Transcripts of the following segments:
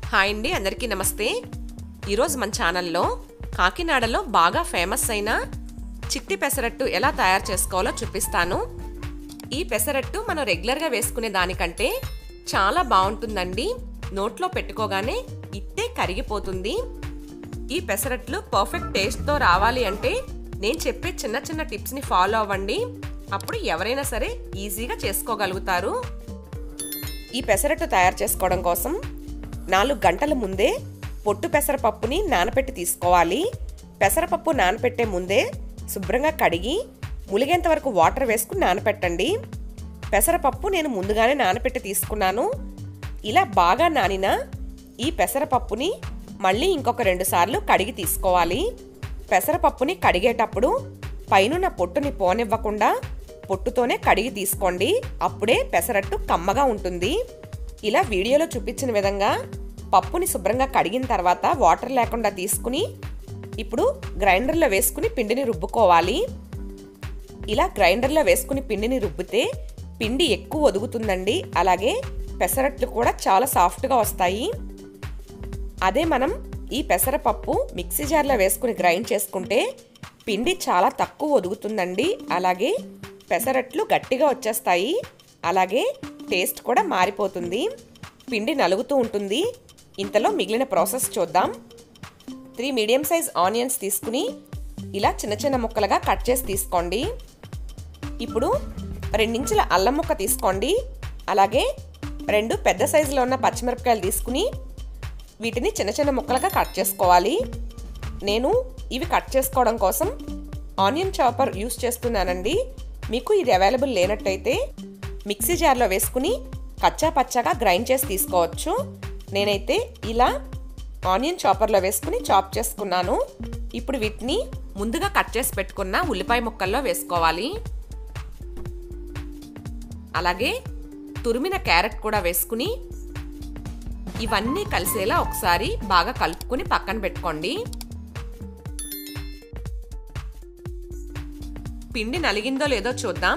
Hi అండి, అందరికీ నమస్తే. ఈరోజు మన ఛానల్లో కాకినాడలో బాగా ఫేమస్ అయిన చిట్టి పెసరట్టు ఎలా తయారు చేసుకోవాలో చూపిస్తాను. ఈ పెసరట్టు మనం రెగ్యులర్గా వేసుకునే దానికంటే చాలా బాగుంటుందండి. నోట్లో పెట్టుకోగానే ఇట్టే కరిగిపోతుంది. ఈ పెసరట్లు పర్ఫెక్ట్ టేస్ట్తో రావాలి అంటే నేను చెప్పే చిన్న చిన్న టిప్స్ని ఫాలో అవ్వండి. అప్పుడు ఎవరైనా సరే ఈజీగా చేసుకోగలుగుతారు. ఈ పెసరట్టు తయారు చేసుకోవడం కోసం 4 గంటల ముందే పొట్టు పెసరపప్పుని నానపెట్టి తీసుకోవాలి. పెసరపప్పు నానపెట్టే ముందే శుభ్రంగా కడిగి ములిగేంత వరకు వాటర్ వేసుకుని నానపెట్టండి. పెసరపప్పు నేను ముందుగానే నానపెట్టి తీసుకున్నాను. ఇలా బాగా నానిన ఈ పెసరపప్పుని మళ్ళీ ఇంకొక 2 సార్లు కడిగి తీసుకోవాలి. పెసరపప్పుని కడిగేటప్పుడు పైనున్న పొట్టుని పోనివ్వకుండా పొట్టుతోనే కడిగి తీసుకోండి. అప్పుడే పెసరట్టు కమ్మగా ఉంటుంది. ఇలా వీడియోలో చూపించిన విధంగా పప్పుని శుభ్రంగా కడిగిన తర్వాత వాటర్ లేకుండా తీసుకుని ఇప్పుడు గ్రైండర్లో వేసుకుని పిండిని రుబ్బుకోవాలి. ఇలా గ్రైండర్లో వేసుకుని పిండిని రుబ్బితే పిండి ఎక్కువ ఒదుగుతుందండి. అలాగే పెసరట్లు కూడా చాలా సాఫ్ట్గా వస్తాయి. అదే మనం ఈ పెసరపప్పు మిక్సీ జార్లో వేసుకుని గ్రైండ్ చేసుకుంటే పిండి చాలా తక్కువ ఒదుగుతుందండి. అలాగే పెసరట్లు గట్టిగా వచ్చేస్తాయి. అలాగే టేస్ట్ కూడా మారిపోతుంది. పిండి నలుగుతూ ఉంటుంది. ఇంతలో మిగిలిన ప్రాసెస్ చూద్దాం. 3 మీడియం సైజ్ ఆనియన్స్ తీసుకుని ఇలా చిన్న చిన్న ముక్కలుగా కట్ చేసి తీసుకోండి. ఇప్పుడు 2 ఇంచుల అల్లం ముక్క తీసుకోండి. అలాగే 2 పెద్ద సైజులో ఉన్న పచ్చిమిరపకాయలు తీసుకుని వీటిని చిన్న చిన్న ముక్కలుగా కట్ చేసుకోవాలి. నేను ఇవి కట్ చేసుకోవడం కోసం ఆనియన్ చాపర్ యూస్ చేస్తున్నానండి. మీకు ఇది అవైలబుల్ లేనట్టయితే మిక్సీ జార్లో వేసుకుని కచ్చా పచ్చాగా గ్రైండ్ చేసి తీసుకోవచ్చు. నేనైతే ఇలా ఆనియన్ చాపర్లో వేసుకుని చాప్ చేసుకున్నాను. ఇప్పుడు వీటిని ముందుగా కట్ చేసి పెట్టుకున్న ఉల్లిపాయ ముక్కల్లో వేసుకోవాలి. అలాగే తురిమిన క్యారెట్ కూడా వేసుకుని ఇవన్నీ కలిసేలా ఒకసారి బాగా కలుపుకుని పక్కన పెట్టుకోండి. పిండి నలిగిందో లేదో చూద్దాం.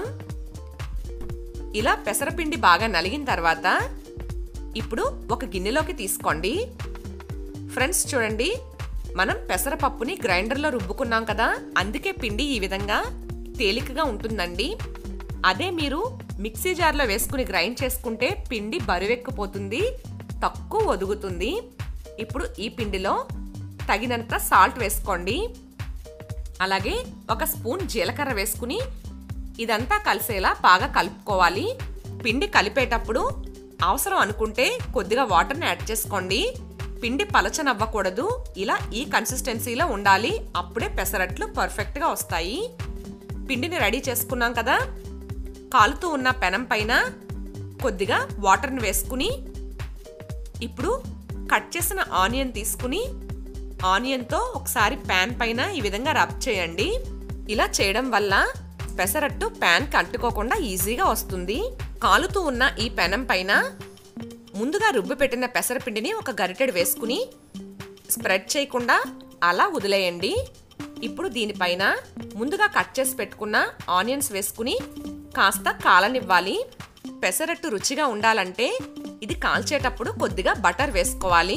ఇలా పెసరపిండి బాగా నలిగిన తర్వాత ఇప్పుడు ఒక గిన్నెలోకి తీసుకోండి. ఫ్రెండ్స్ చూడండి, మనం పెసరపప్పుని గ్రైండర్లో రుబ్బుకున్నాం కదా, అందుకే పిండి ఈ విధంగా తేలికగా ఉంటుందండి. అదే మీరు మిక్సీ జార్లో వేసుకుని గ్రైండ్ చేసుకుంటే పిండి బరువెక్కిపోతుంది, తక్కువ ఒదుగుతుంది. ఇప్పుడు ఈ పిండిలో తగినంత సాల్ట్ వేసుకోండి. అలాగే 1 స్పూన్ జీలకర్ర వేసుకుని ఇదంతా కలిసేలా బాగా కలుపుకోవాలి. పిండి కలిపేటప్పుడు అవసరం అనుకుంటే కొద్దిగా వాటర్ని యాడ్ చేసుకోండి. పిండి పలచనవ్వకూడదు. ఇలా ఈ కన్సిస్టెన్సీలో ఉండాలి. అప్పుడే పెసరట్లు పర్ఫెక్ట్గా వస్తాయి. పిండిని రెడీ చేసుకున్నాం కదా, కాలుతూ ఉన్న పెనం పైన కొద్దిగా వాటర్ని వేసుకుని ఇప్పుడు కట్ చేసిన ఆనియన్ తీసుకుని ఆనియన్తో ఒకసారి ప్యాన్ పైన ఈ విధంగా రబ్ చేయండి. ఇలా చేయడం వల్ల పెసరట్టు ప్యాన్కి అంటుకోకుండా ఈజీగా వస్తుంది. కాలుతూ ఉన్న ఈ పెనం పైన ముందుగా రుబ్బి పెట్టిన పెసరపిండిని ఒక గరిటెడు వేసుకుని స్ప్రెడ్ చేయకుండా అలా వదిలేయండి. ఇప్పుడు దీనిపైన ముందుగా కట్ చేసి పెట్టుకున్న ఆనియన్స్ వేసుకుని కాస్త కాలనివ్వాలి. పెసరట్టు రుచిగా ఉండాలంటే ఇది కాల్చేటప్పుడు కొద్దిగా బటర్ వేసుకోవాలి.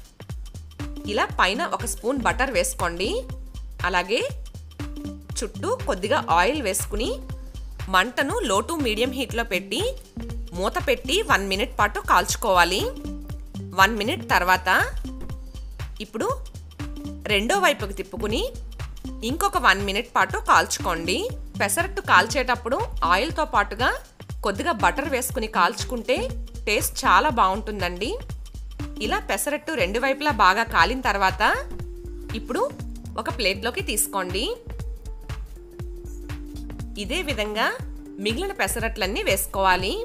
ఇలా పైన 1 స్పూన్ బటర్ వేసుకోండి. అలాగే చుట్టూ కొద్దిగా ఆయిల్ వేసుకుని మంటను లో టు మీడియం హీట్లో పెట్టి మూత పెట్టి 1 మినిట్ పాటు కాల్చుకోవాలి. 1 మినిట్ తర్వాత ఇప్పుడు రెండో వైపుకి తిప్పుకుని ఇంకొక 1 మినిట్ పాటు కాల్చుకోండి. పెసరట్టు కాల్చేటప్పుడు ఆయిల్తో పాటుగా కొద్దిగా బటర్ వేసుకుని కాల్చుకుంటే టేస్ట్ చాలా బాగుంటుందండి. ఇలా పెసరట్టు 2 వైపులా బాగా కాలిన తర్వాత ఇప్పుడు ఒక ప్లేట్లోకి తీసుకోండి. ఇదే విధంగా మిగిలిన పెసరట్లన్నీ వేసుకోవాలి.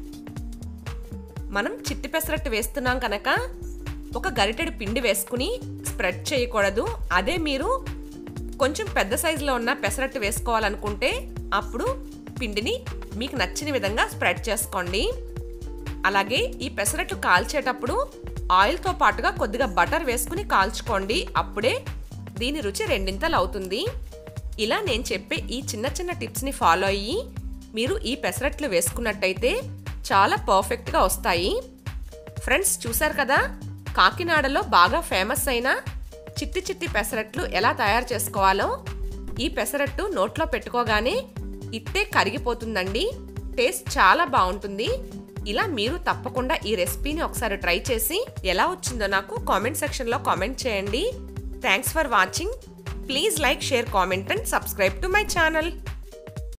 మనం చిట్టి పెసరట్టు వేస్తున్నాం కనుక ఒక గరిటెడు పిండి వేసుకుని స్ప్రెడ్ చేయకూడదు. అదే మీరు కొంచెం పెద్ద సైజులో ఉన్న పెసరట్టు వేసుకోవాలనుకుంటే అప్పుడు పిండిని మీకు నచ్చిన విధంగా స్ప్రెడ్ చేసుకోండి. అలాగే ఈ పెసరట్టు కాల్చేటప్పుడు ఆయిల్తో పాటుగా కొద్దిగా బటర్ వేసుకుని కాల్చుకోండి. అప్పుడే దీని రుచి 2 అవుతుంది. ఇలా నేను చెప్పే ఈ చిన్న చిన్న టిప్స్ని ఫాలో అయ్యి మీరు ఈ పెసరట్లు వేసుకున్నట్టయితే చాలా పర్ఫెక్ట్గా వస్తాయి. ఫ్రెండ్స్ చూసారు కదా, కాకినాడలో బాగా ఫేమస్ అయిన చిట్టి చిట్టి పెసరట్లు ఎలా తయారు చేసుకోవాలో, ఈ పెసరట్టు నోట్లో పెట్టుకోగానే ఇట్టే కరిగిపోతుందండి. టేస్ట్ చాలా బాగుంటుంది. ఇలా మీరు తప్పకుండా ఈ రెసిపీని ఒకసారి ట్రై చేసి ఎలా వచ్చిందో నాకు కామెంట్ సెక్షన్లో కామెంట్ చేయండి. Thanks for watching. Please like, share, comment and subscribe to my channel.